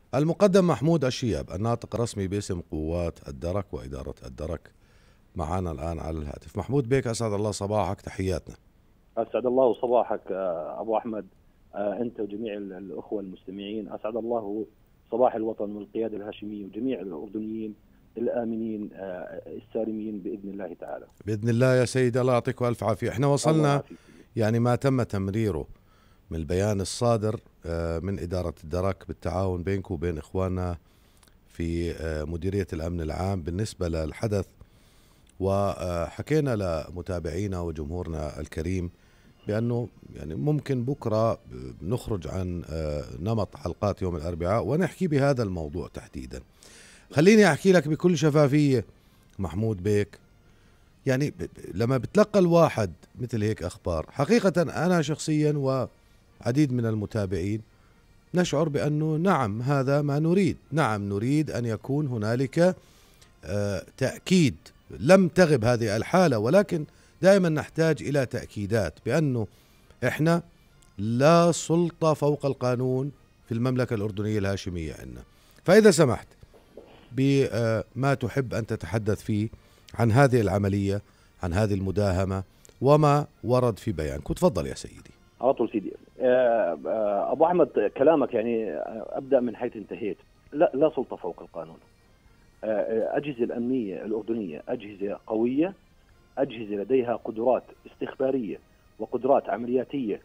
المقدم محمود الشياب، الناطق الرسمي باسم قوات الدرك وإدارة الدرك، معنا الآن على الهاتف. محمود بيك، أسعد الله صباحك، تحياتنا. أسعد الله صباحك أبو أحمد، أنت وجميع الأخوة المستمعين. أسعد الله صباح الوطن والقيادة الهاشمية وجميع الأردنيين الآمنين السالمين بإذن الله تعالى. بإذن الله يا سيدي، الله يعطيك ألف عافية. احنا الله وصلنا يعافيك. يعني ما تم تمريره من البيان الصادر من إدارة الدرك بالتعاون بينك وبين إخواننا في مديرية الأمن العام بالنسبة للحدث، وحكينا لمتابعينا وجمهورنا الكريم بأنه يعني ممكن بكرة نخرج عن نمط حلقات يوم الأربعاء ونحكي بهذا الموضوع تحديدا. خليني أحكي لك بكل شفافية محمود بيك، يعني لما بتلقى الواحد مثل هيك أخبار، حقيقة أنا شخصيا وعديد من المتابعين نشعر بأنه نعم هذا ما نريد، نعم نريد أن يكون هنالك تأكيد. لم تغب هذه الحالة، ولكن دائما نحتاج إلى تأكيدات بأنه إحنا لا سلطة فوق القانون في المملكة الأردنية الهاشمية عندنا. فإذا سمحت بما تحب أن تتحدث فيه عن هذه العملية، عن هذه المداهمة وما ورد في بيانك، تفضل يا سيدي. على طول سيدي. أبو أحمد، كلامك يعني أبدأ من حيث انتهيت. لا سلطة فوق القانون. أجهزة الأمنية الأردنية أجهزة قوية، أجهزة لديها قدرات استخبارية وقدرات عملياتية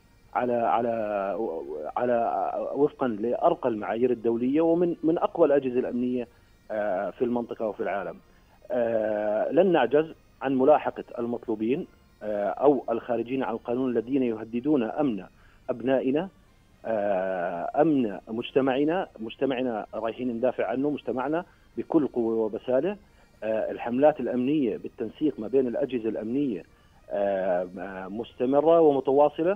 على وفقا لأرقى المعايير الدولية، ومن أقوى الأجهزة الأمنية في المنطقة وفي العالم. لن نعجز عن ملاحقة المطلوبين أو الخارجين عن القانون الذين يهددون أمن أبنائنا، أمن مجتمعنا رايحين ندافع عنه، مجتمعنا بكل قوة وبسالة. الحملات الأمنية بالتنسيق ما بين الأجهزة الأمنية مستمرة ومتواصلة.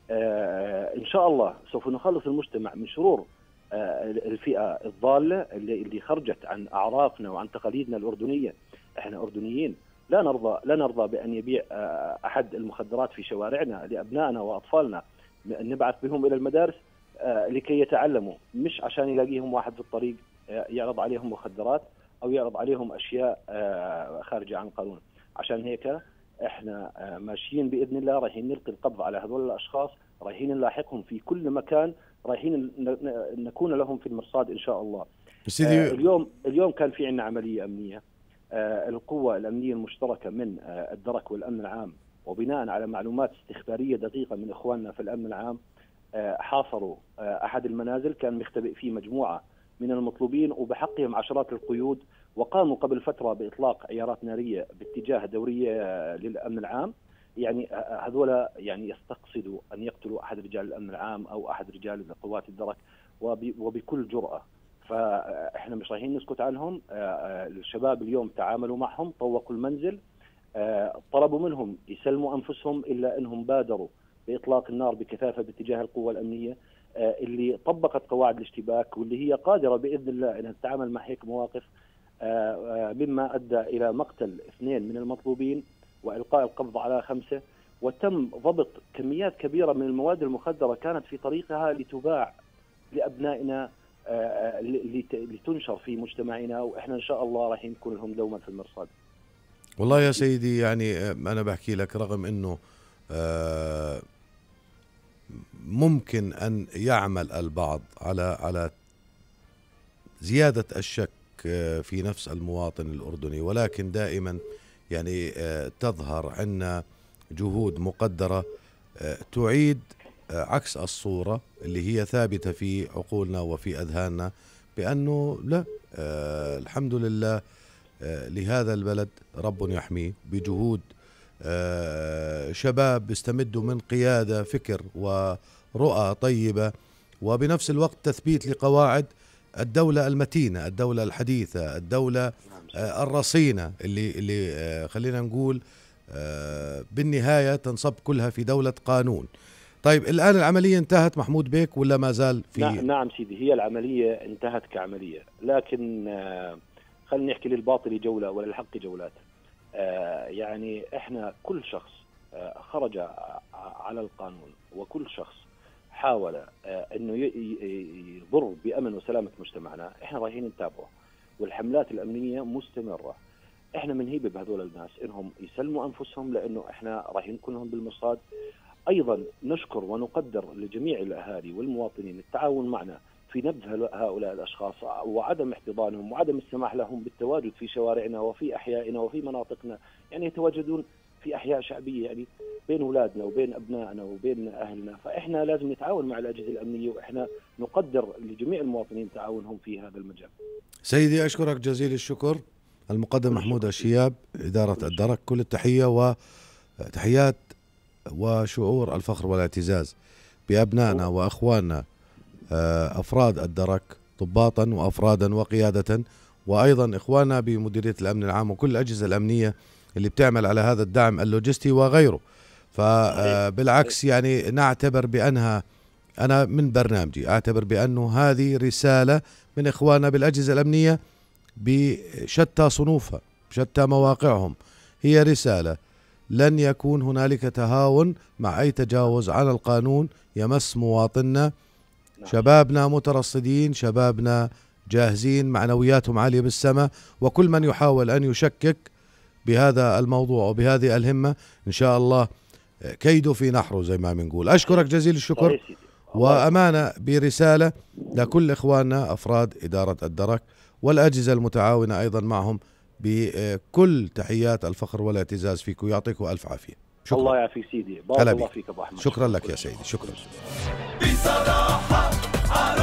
إن شاء الله سوف نخلص المجتمع من شرور الفئة الضالة اللي خرجت عن أعرافنا وعن تقاليدنا الأردنية. إحنا أردنيين لا نرضى بأن يبيع أحد المخدرات في شوارعنا لأبنائنا وأطفالنا. نبعث بهم إلى المدارس لكي يتعلموا، مش عشان يلاقيهم واحد في الطريق يعرض عليهم مخدرات أو يعرض عليهم أشياء خارجة عن القانون. عشان هيك احنا ماشيين بإذن الله، رايحين نلقي القبض على هذول الأشخاص، رايحين نلاحقهم في كل مكان، رايحين نكون لهم في المرصاد إن شاء الله. اليوم كان في عندنا عملية أمنية. القوة الأمنية المشتركة من الدرك والأمن العام، وبناء على معلومات استخبارية دقيقة من إخواننا في الأمن العام، حاصروا أحد المنازل كان مختبئ فيه مجموعة من المطلوبين وبحقهم عشرات القيود، وقاموا قبل فترة بإطلاق عيارات نارية باتجاه دورية للأمن العام. يعني هذولا يعني يستقصدوا أن يقتلوا أحد رجال الأمن العام أو أحد رجال قوات الدرك وبكل جرأة. فإحنا مش رايحين نسكت عنهم. الشباب اليوم تعاملوا معهم، طوقوا المنزل، طلبوا منهم يسلموا أنفسهم، إلا أنهم بادروا بإطلاق النار بكثافة باتجاه القوة الأمنية اللي طبقت قواعد الاشتباك، واللي هي قادرة بإذن الله أن تتعامل مع هيك مواقف، مما أدى إلى مقتل 2 من المطلوبين وإلقاء القبض على 5. وتم ضبط كميات كبيرة من المواد المخدرة كانت في طريقها لتباع لأبنائنا، لتنشر في مجتمعنا، وإحنا إن شاء الله راح نكون لهم دوما في المرصاد. والله يا سيدي، يعني أنا بحكي لك رغم أنه ممكن أن يعمل البعض على زيادة الشك في نفس المواطن الأردني، ولكن دائما يعني تظهر عنا جهود مقدرة تعيد عكس الصورة اللي هي ثابتة في عقولنا وفي أذهاننا، بأنه لا، الحمد لله لهذا البلد رب يحميه بجهود شباب استمدوا من قيادة فكر ورؤى طيبة، وبنفس الوقت تثبيت لقواعد الدولة المتينة، الدولة الحديثة، الدولة الرصينة اللي خلينا نقول بالنهاية تنصب كلها في دولة قانون. طيب الآن العملية انتهت محمود بيك ولا ما زال في؟ نعم سيدي، هي العملية انتهت كعملية، لكن خلينا نحكي للباطل جولة وللحق جولات. يعني احنا كل شخص خرج على القانون، وكل شخص حاول انه يضر بامن وسلامه مجتمعنا، احنا رايحين نتابعه، والحملات الامنيه مستمره. احنا بنهيب بهذول الناس انهم يسلموا انفسهم، لانه احنا رايحين نكونهم بالمرصاد. ايضا نشكر ونقدر لجميع الاهالي والمواطنين التعاون معنا في نبذ هؤلاء الاشخاص وعدم احتضانهم وعدم السماح لهم بالتواجد في شوارعنا وفي احيائنا وفي مناطقنا، يعني يتواجدون في احياء شعبيه، يعني بين اولادنا وبين ابنائنا وبين اهلنا. فاحنا لازم نتعاون مع الاجهزه الامنيه، واحنا نقدر لجميع المواطنين تعاونهم في هذا المجال. سيدي اشكرك جزيل الشكر المقدم محمود الشياب، اداره الدرك. كل التحيه وتحيات وشعور الفخر والاعتزاز بابنائنا واخواننا افراد الدرك، ضباطا وافرادا وقياده، وايضا اخواننا بمديريه الامن العام وكل الاجهزه الامنيه اللي بتعمل على هذا الدعم اللوجستي وغيره. فبالعكس يعني نعتبر بانها، انا من برنامجي اعتبر بانه هذه رساله من اخواننا بالاجهزه الامنيه بشتى صنوفها بشتى مواقعهم. هي رساله لن يكون هنالك تهاون مع اي تجاوز على القانون يمس مواطننا. شبابنا مترصدين، شبابنا جاهزين، معنوياتهم عالية بالسماء، وكل من يحاول أن يشكك بهذا الموضوع وبهذه الهمة إن شاء الله كيده في نحره زي ما بنقول. أشكرك جزيل الشكر، وأمانة برسالة لكل إخواننا أفراد إدارة الدرك والأجهزة المتعاونة أيضا معهم بكل تحيات الفخر والاعتزاز فيكم. يعطيكم ألف عافية. شكرا. الله يعافيك سيدي، بارك الله فيك أبو أحمد. شكرا لك يا سيدي، شكرا. بصراحة